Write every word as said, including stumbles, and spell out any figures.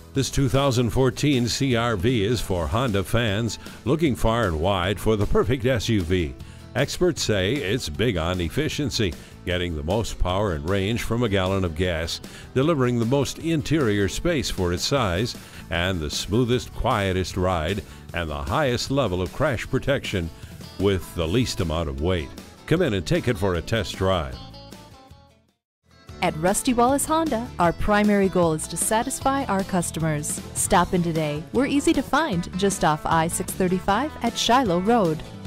This two thousand fourteen C R V is for Honda fans looking far and wide for the perfect S U V. Experts say it's big on efficiency, getting the most power and range from a gallon of gas, delivering the most interior space for its size, and the smoothest, quietest ride, and the highest level of crash protection with the least amount of weight. Come in and take it for a test drive. At Rusty Wallis Honda, our primary goal is to satisfy our customers. Stop in today. We're easy to find just off I six thirty-five at Shiloh Road.